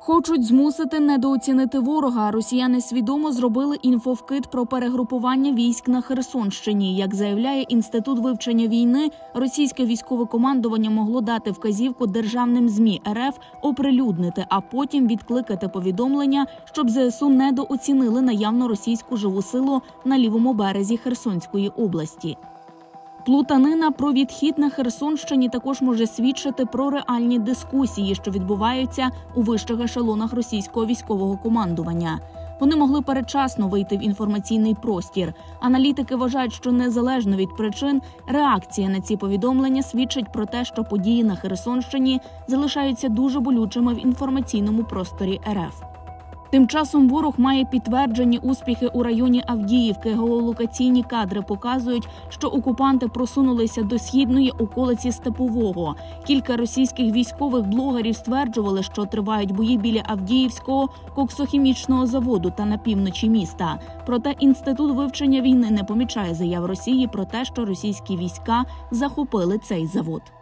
Хочуть змусити недооцінити ворога. Росіяни свідомо зробили інфовкид про перегрупування військ на Херсонщині. Як заявляє Інститут вивчення війни, російське військове командування могло дати вказівку державним ЗМІ РФ оприлюднити, а потім відкликати повідомлення, щоб ЗСУ недооцінили наявну російську живу силу на лівому березі Херсонської області. Плутанина про відхід на Херсонщині також може свідчити про реальні дискусії, що відбуваються у вищих ешелонах російського військового командування. Вони могли передчасно вийти в інформаційний простір. Аналітики вважають, що незалежно від причин, реакція на ці повідомлення свідчить про те, що події на Херсонщині залишаються дуже болючими в інформаційному просторі РФ. Тим часом ворог має підтверджені успіхи у районі Авдіївки. Геолокаційні кадри показують, що окупанти просунулися до східної околиці Степового. Кілька російських військових блогерів стверджували, що тривають бої біля Авдіївського коксохімічного заводу та на півночі міста. Проте Інститут вивчення війни не помічає заяв Росії про те, що російські війська захопили цей завод.